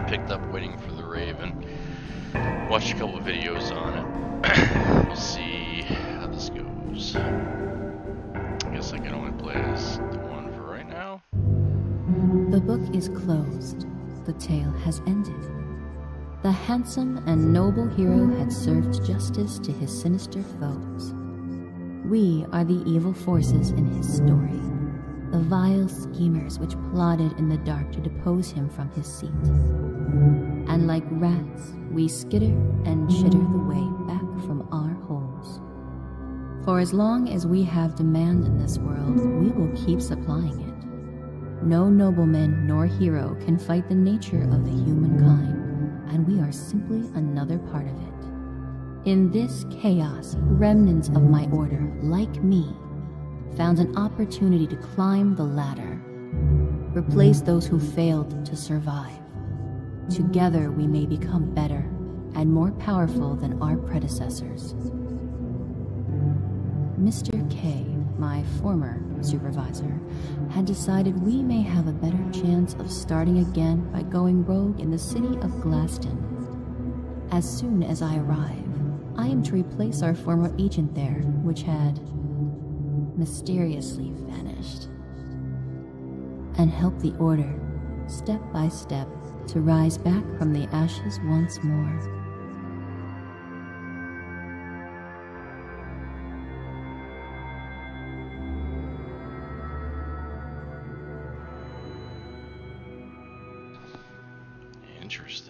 picked up waiting for the Raven. Watched a couple of videos on it. We'll see how this goes. I guess I can only play as the one for right now. The book is closed. The tale has ended. The handsome and noble hero had served justice to his sinister foes. We are the evil forces in his story, the vile schemers which plotted in the dark to depose him from his seat. And like rats, we skitter and chitter the way back from our holes. For as long as we have demand in this world, we will keep supplying it. No nobleman nor hero can fight the nature of the humankind, and we are simply another part of it. In this chaos, remnants of my order, like me, found an opportunity to climb the ladder, replace those who failed to survive. Together we may become better and more powerful than our predecessors. Mr. K, my former supervisor, had decided we may have a better chance of starting again by going rogue in the city of Glaston. As soon as I arrive, I am to replace our former agent there, which had mysteriously vanished, and help the Order, step by step, to rise back from the ashes once more. Interesting.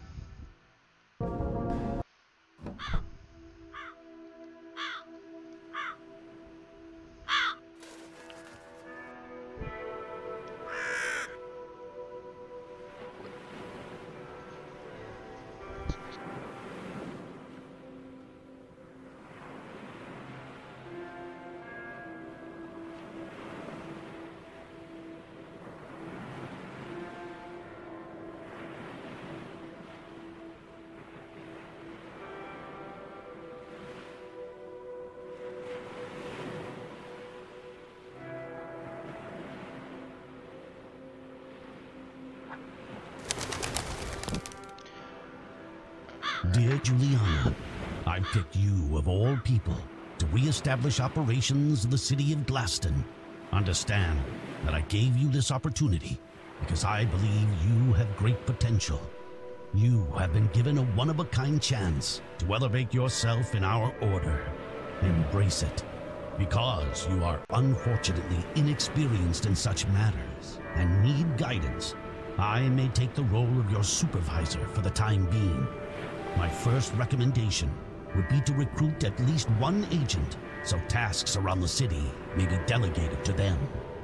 Dear Juliana, I picked you, of all people, to re-establish operations in the city of Glaston. Understand that I gave you this opportunity because I believe you have great potential. You have been given a one-of-a-kind chance to elevate yourself in our order. Embrace it, because you are unfortunately inexperienced in such matters and need guidance. I may take the role of your supervisor for the time being. My first recommendation would be to recruit at least one agent, so tasks around the city may be delegated to them.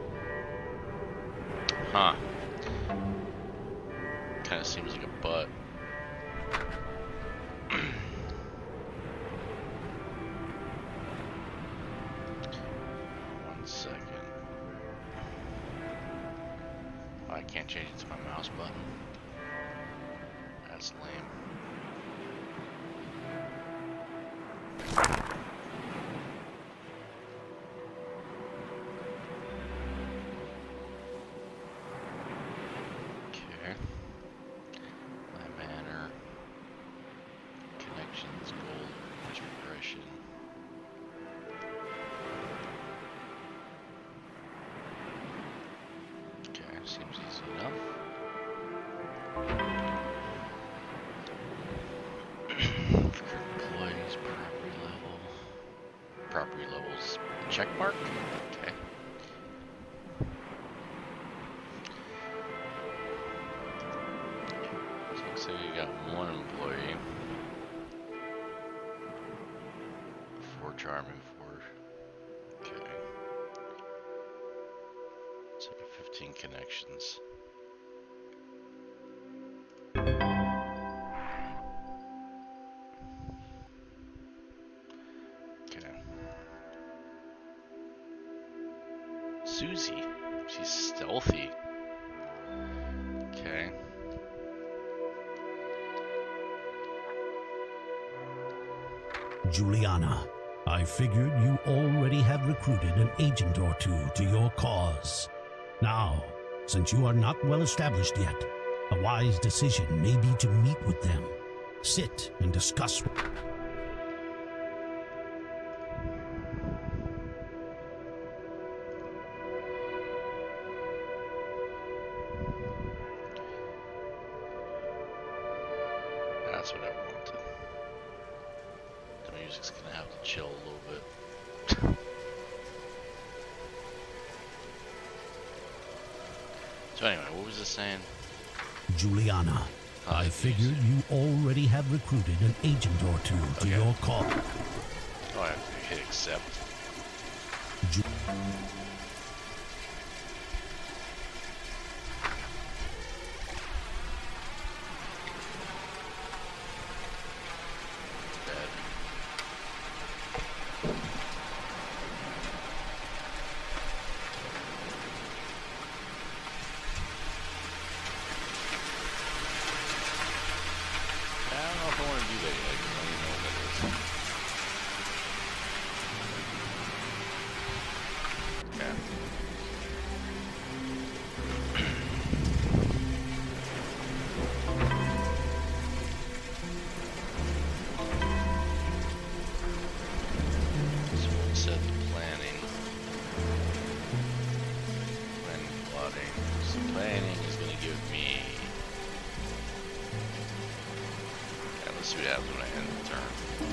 Huh. Kind of seems like a butt. One second. Oh, I can't change it to my mouse button. That's lame. Seems easy enough. Employees, property levels, check mark. Okay. So you got one employee, 4 charm and 4. Okay. So 15 connections. Okay. Susie. She's stealthy. Okay. Juliana, I figured you already had recruited an agent or two to your cause. Now, since you are not well established yet, A wise decision may be to meet with them, sit and discuss. That's what I wanted. The music's gonna have to chill a little bit. So anyway, what was it saying? Juliana, I figured you already have recruited an agent or two to your cause. Oh, I have to hit accept. See what happens when I end the turn.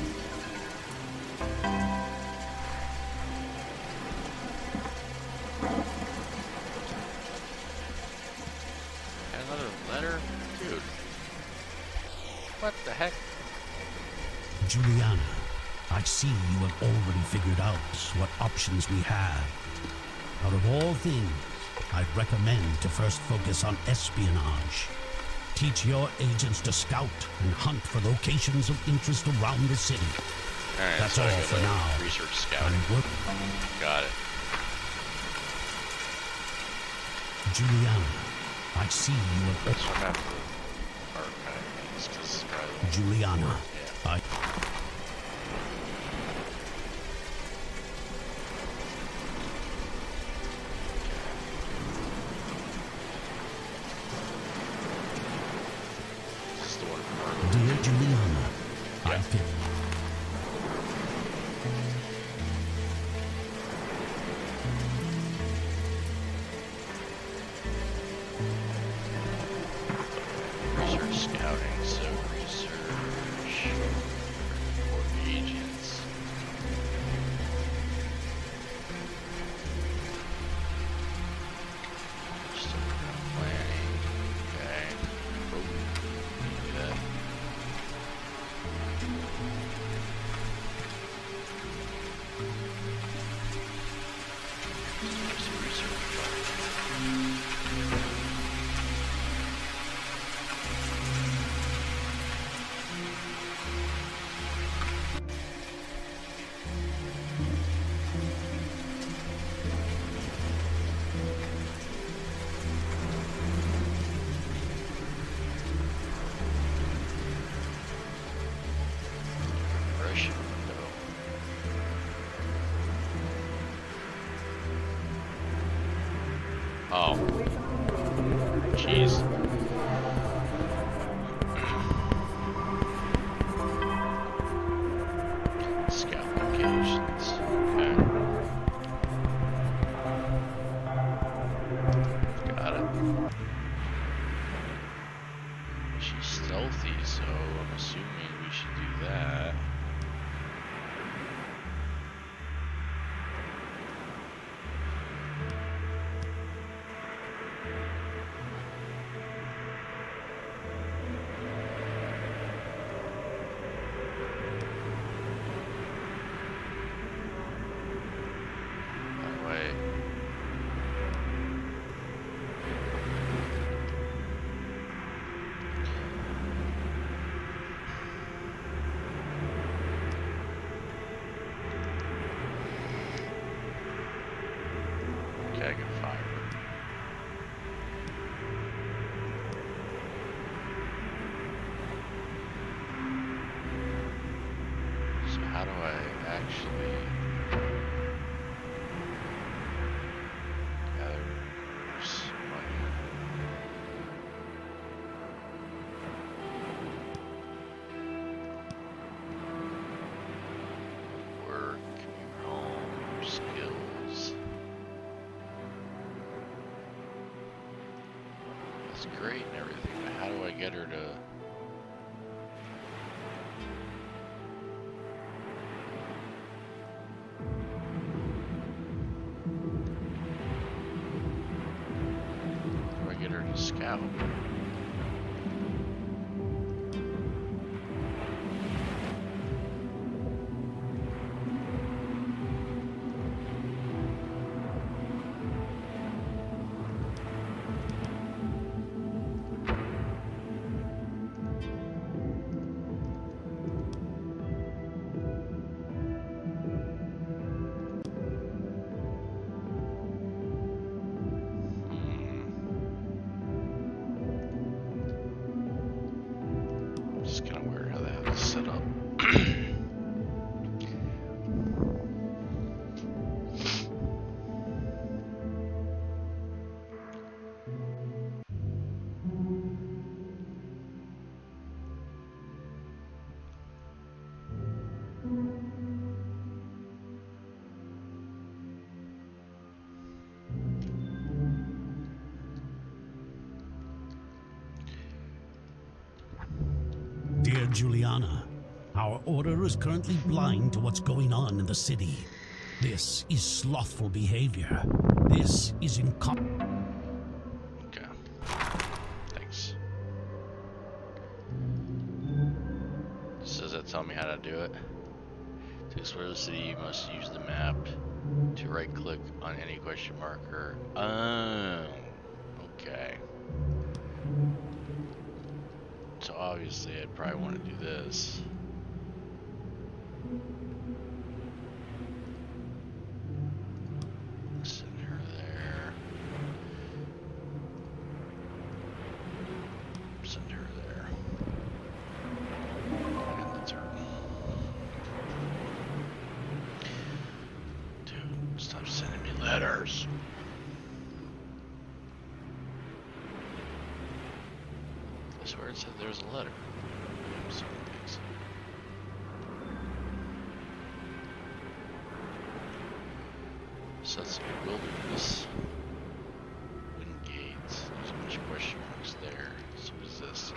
Another letter? Dude. What the heck? Juliana, I see you have already figured out what options we have. Out of all things, I'd recommend to first focus on espionage. Teach your agents to scout and hunt for locations of interest around the city. Alright, that's so all for now. Research scouting. Got it. Juliana, I see you have... So I'm going to have to archive these, because it's probably... Juliana, yeah. Dear Juliana, I feel... Research scouting, so research for agents. Just planning, okay. Oh, do that. Oh. Jeez. Scout locations. Okay. Got it. She's stealthy, so I'm assuming we should do that. I can fire. So how do I actually gather money? She's great and everything, but how do I get her to... How do I get her to scout? Dear Juliana, our order is currently blind to what's going on in the city. This is slothful behavior. This is Okay. Thanks. Does that tell me how to do it? To explore the city, you must use the map to right-click on any question marker. Oh, okay. So obviously I'd probably want to do this. Send her there. Send her there. And the turn. Dude, stop sending me letters. I swear it said there was a letter. So thanks. So that's the wilderness. Wooden gates. There's a bunch of question marks there. So what is this?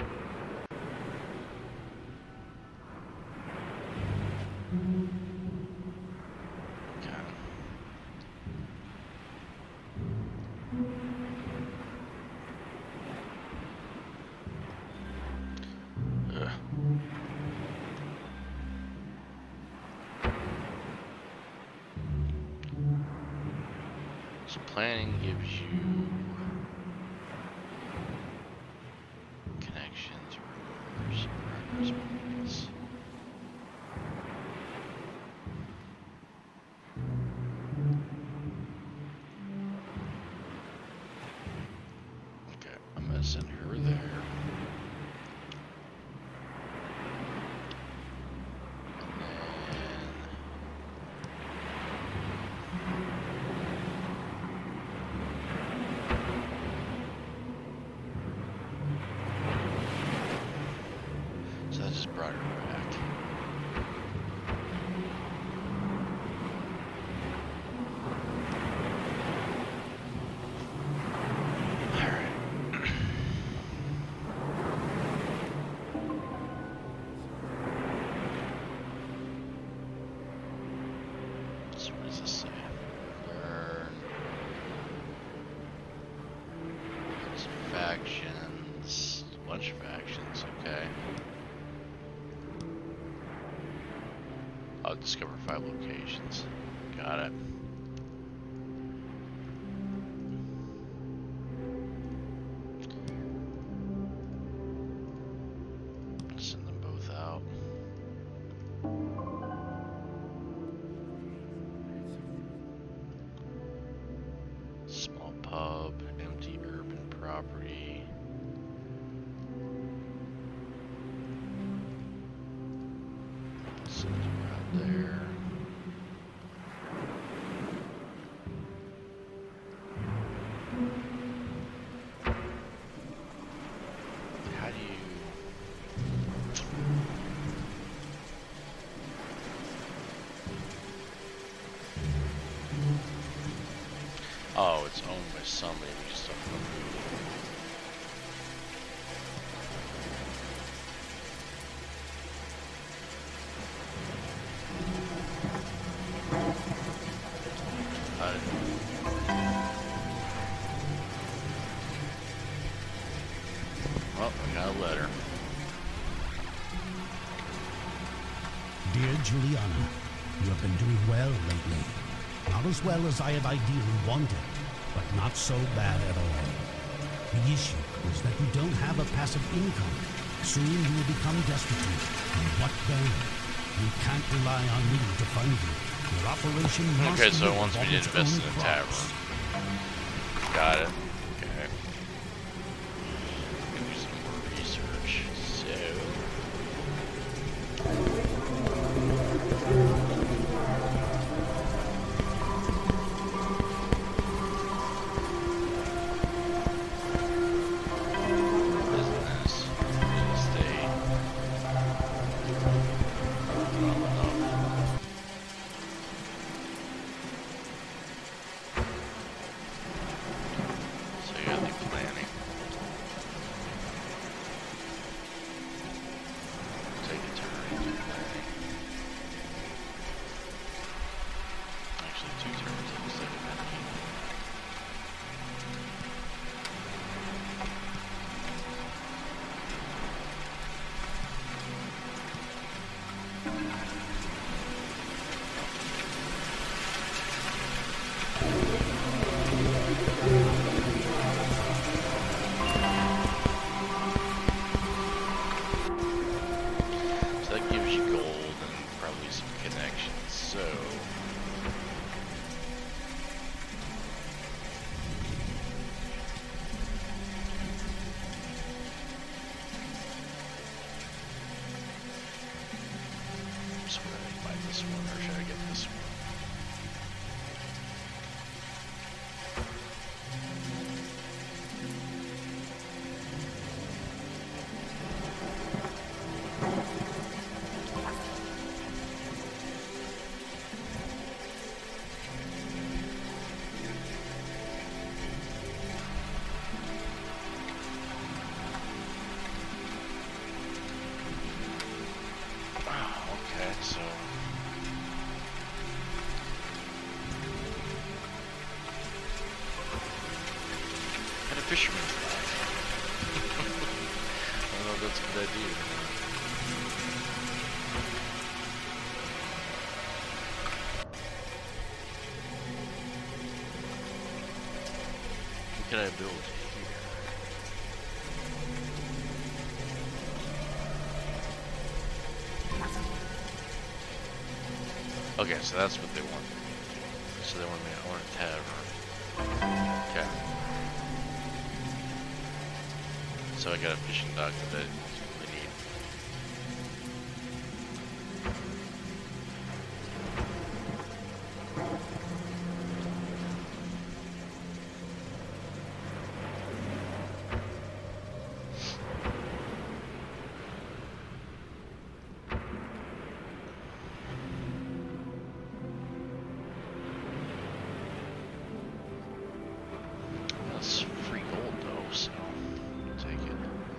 Okay. Ugh. So planning gives you connections, rumors, progress points. Okay, I'm gonna send her there. So that just brought her back. Alright. So what does this say? Learn. Some factions. A bunch of factions, okay. I'll discover 5 locations. Got it. Send them both out. Small pub, empty urban property. Send her out there. How do you... Oh, it's owned by somebody. We just don't know who. letter. Dear Juliana, you have been doing well lately. Not as well as I had ideally wanted, but not so bad at all. The issue is that you don't have a passive income. Soon you will become destitute. And what then? You can't rely on me to fund you. Your operation must Okay, so it live wants me on to its invest own in a crops. tavern. Got it. Okay. Do some more research. So. Business. Real estate. Not enough. So you gotta do planning. Take a turn, do planning. Actually, 2 turns instead of 19. So that gives you gold and probably some connections. So so we're gonna buy this one, or should I get this one? Okay, so and a fisherman's flag. I don't know if that's a good idea. What can I build here? Okay, so that's what they want. So they want me. I want a tavern. Okay. So I got a fishing dock that I need. That's free gold though, so I'll take it.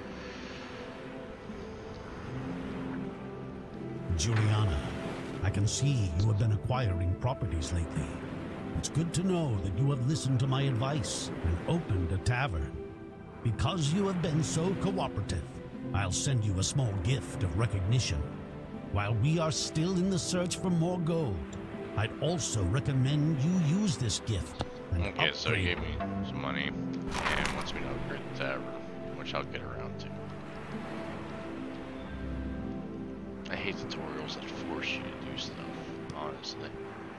Juliana, I can see you have been acquiring properties lately. It's good to know that you have listened to my advice and opened a tavern. Because you have been so cooperative, I'll send you a small gift of recognition. While we are still in the search for more gold, I'd also recommend you use this gift and Okay, so he upgrade. gave me some money and wants me to upgrade the tavern, which I'll get around to. I hate tutorials that force you to do stuff, honestly.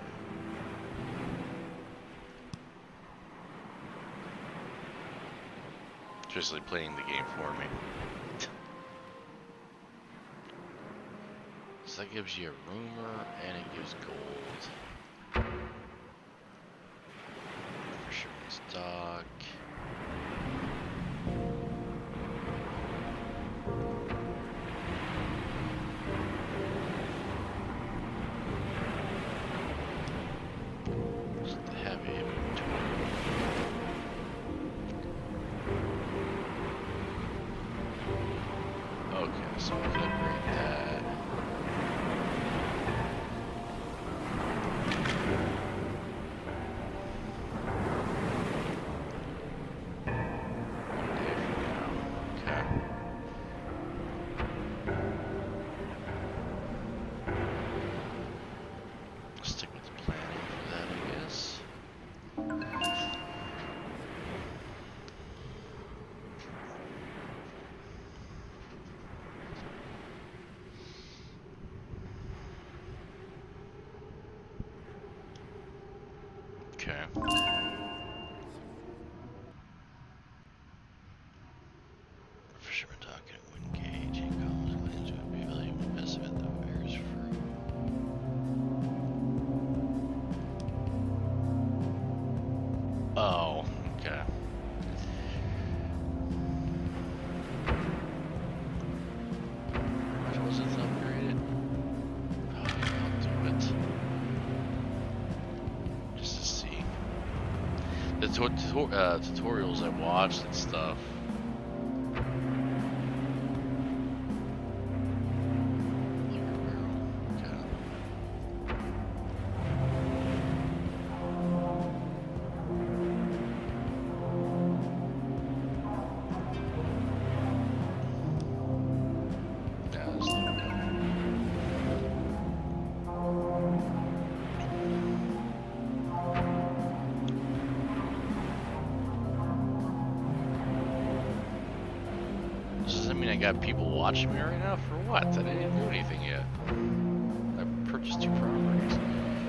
Especially playing the game for me. So that gives you a rumor and it gives gold. Fisherman's dock. Just the heavy inventory. Okay, so we can upgrade that. One day from now. Okay. Okay. Fisherman talking wouldn't gauge incomes claims would be valuable in best event that bears fruit. Oh, okay. What was it upgraded? Oh, I'll do it. Just to see. The tutorials I watched and stuff. I got people watching me right now for what? I didn't even do anything yet. I purchased 2 properties.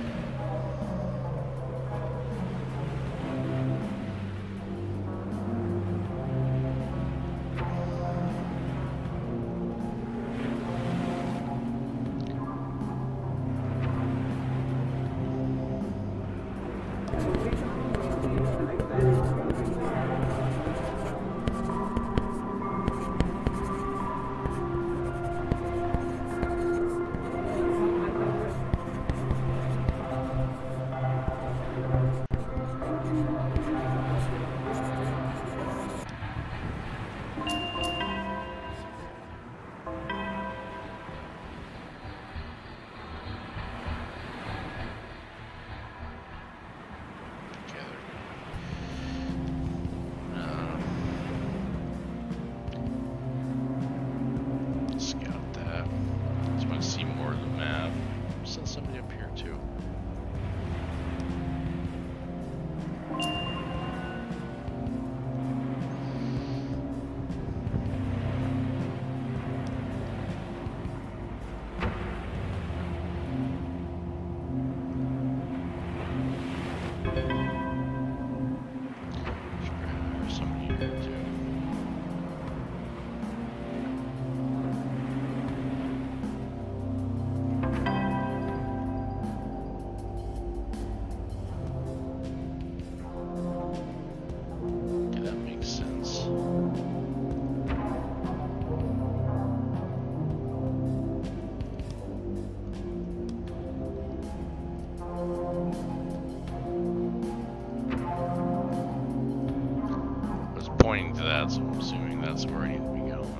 Pointing to that, so I'm assuming that's where I need to be going.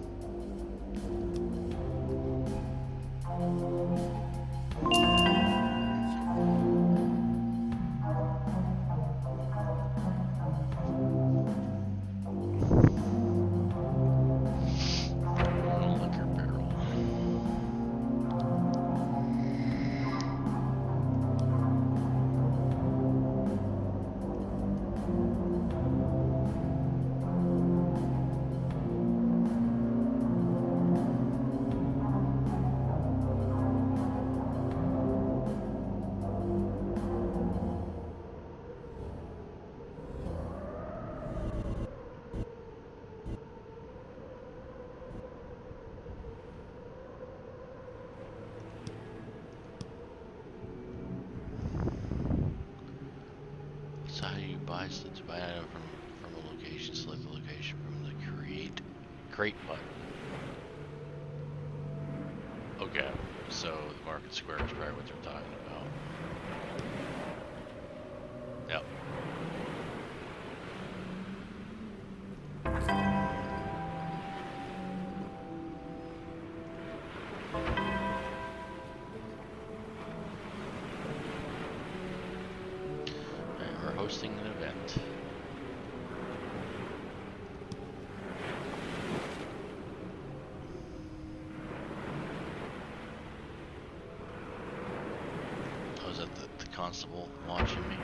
Liquor barrel. So how do you buy an item from a location? Select the location from the crate button. Okay, so the market square is probably what they're talking about. Yep. Hosting an event. Oh, is that the constable watching me?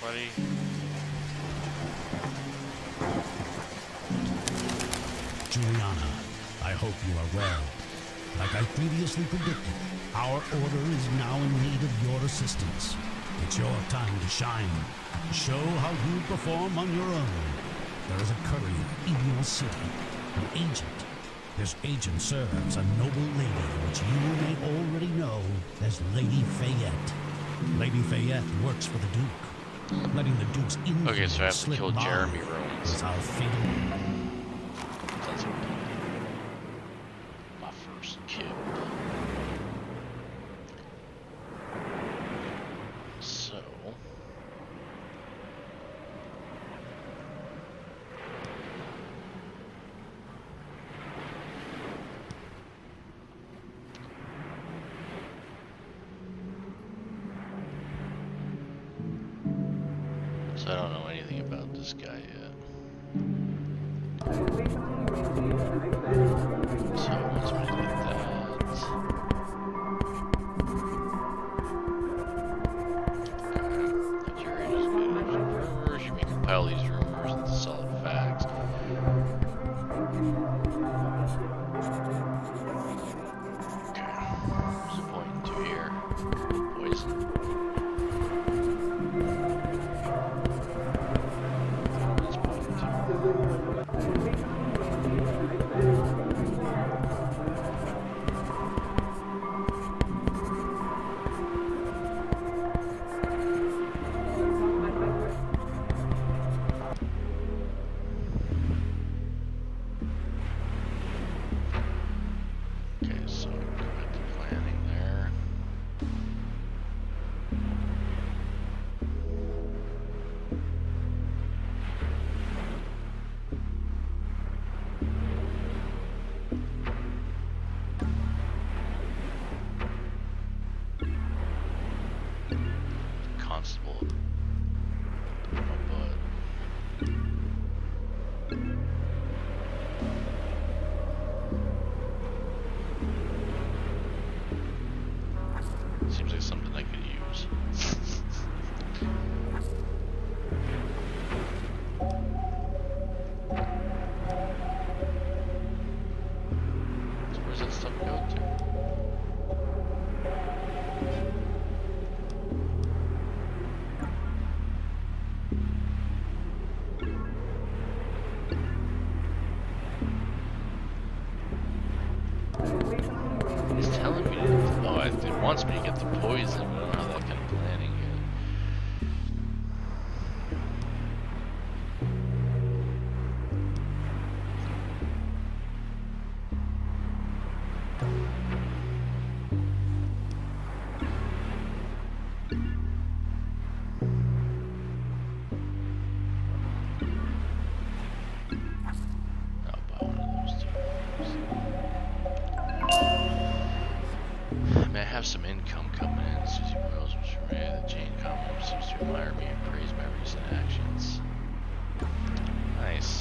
buddy. Juliana, I hope you are well. Like I previously predicted, our order is now in need of your assistance. It's your time to shine. Show how you perform on your own. There is a courier in your city, an agent. This agent serves a noble lady, which you may already know as Lady Fayette. Lady Fayette works for the Duke. Letting the Duke's influence Okay, so I have to slip kill by Jeremy Rollins. is our fatal. That's my first kill. So. So I don't know anything about this guy yet. So once we get that, the jury just get rumors. You may compile these rumors into solid facts. Okay, what's the point to here? Poison. Okay, so go back to planning there. Constable up my butt. Seems like something I could use. So where's that stuff go to? It's telling me to, oh, it wants me to get the poison, but I don't have that kind of planning yet. I'll buy one of those two. I mean, I have some income coming in. Susie Boyles was from me. The Jane Common seems to admire me and praise my recent actions. Nice.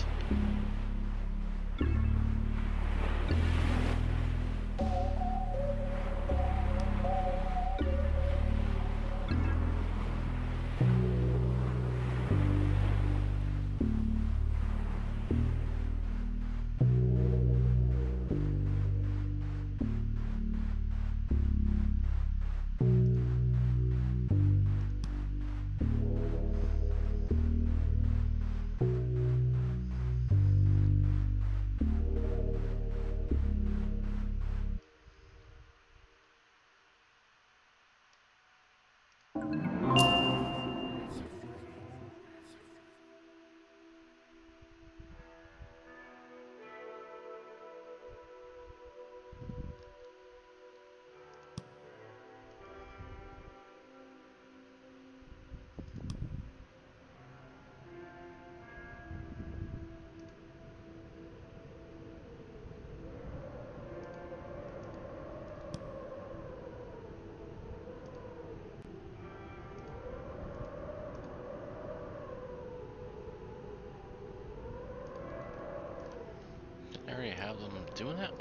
Didn't I already have them doing that?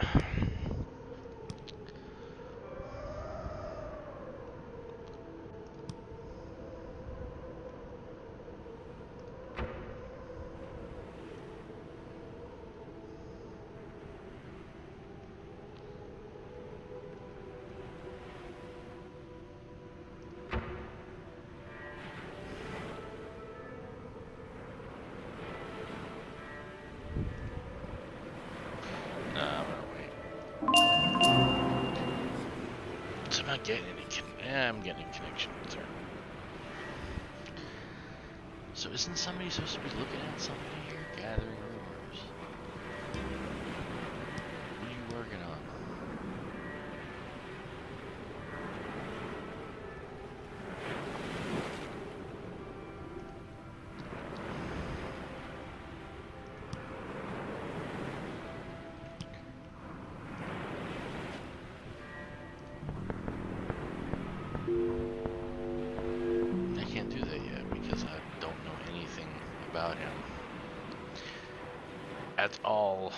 getting any I'm getting a connection with her. So isn't somebody supposed to be looking at somebody here? Gathering rumors. What are you working on? About him at all.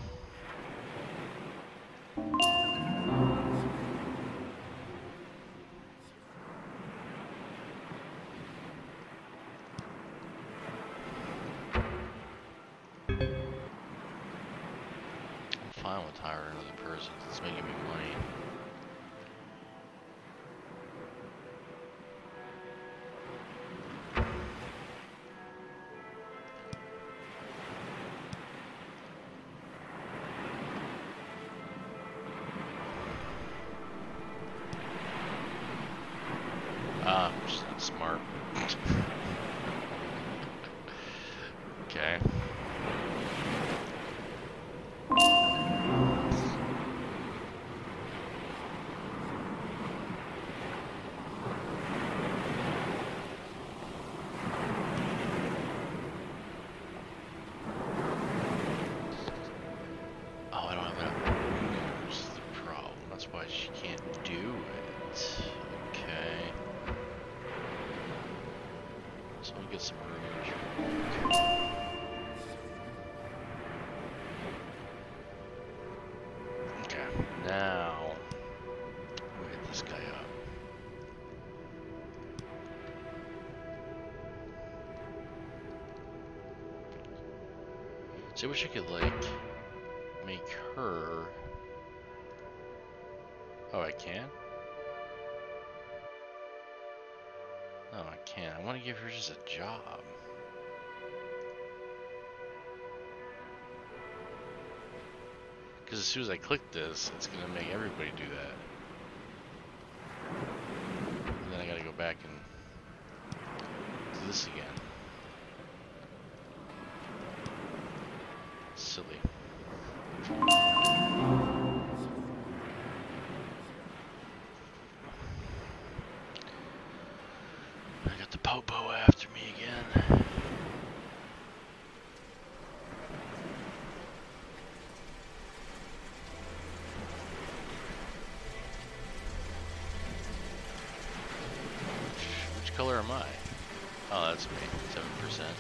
I'm fine with hiring another person. It's making me money. Which is not smart. Okay. Oh, I don't have enough booze. That's the problem. That's why she can't do it. Okay. So we get some room. Okay, now we'll hit this guy up. So I wish I could like make her. Oh, I can? No, I can't. I want to give her just a job. Because as soon as I click this, it's going to make everybody do that. And then I got to go back and do this again. Silly. I got the Popo after me again. Which color am I? Oh, that's me. 7%. Okay.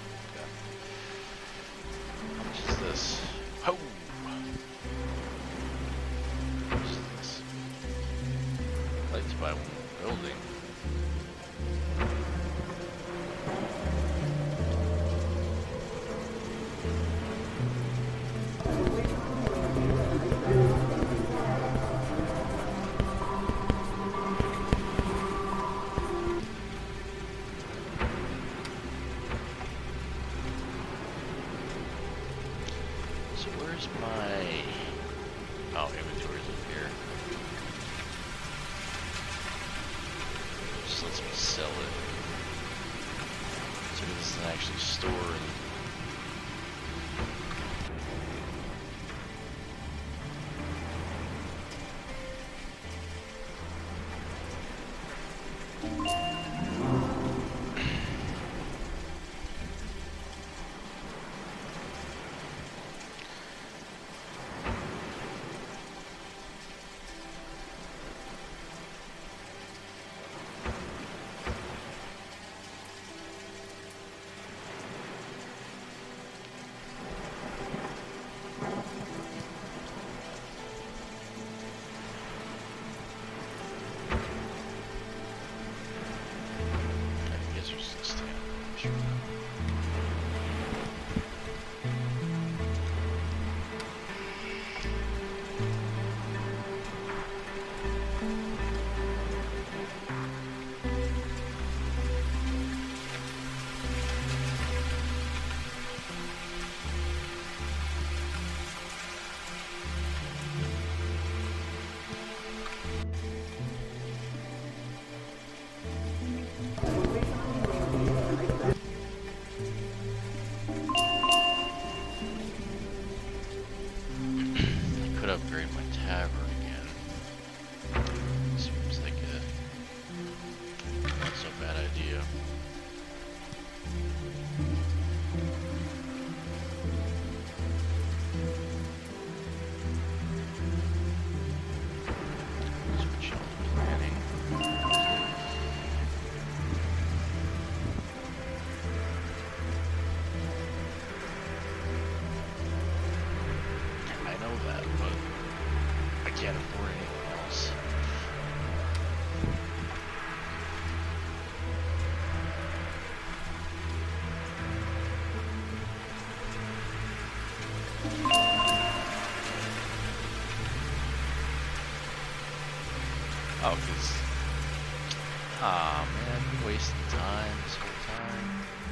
How much is this? Oh! How much is this? I'd like to buy one building. So where's my... Oh, inventory's up here. Just lets me sell it. So this isn't actually stored. Oh, because... Aw, man, I'm wasting time this whole time.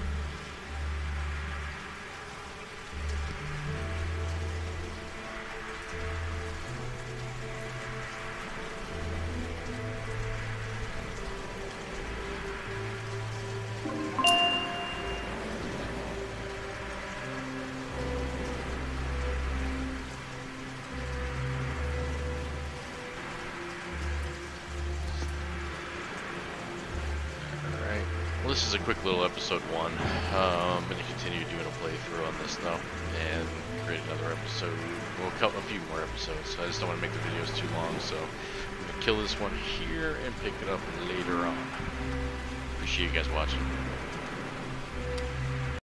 Well, this is a quick little episode 1. I'm going to continue doing a playthrough on this though, and create another episode. We'll cut a few more episodes. I just don't want to make the videos too long, so I'm going to kill this one here and pick it up later on. Appreciate you guys watching.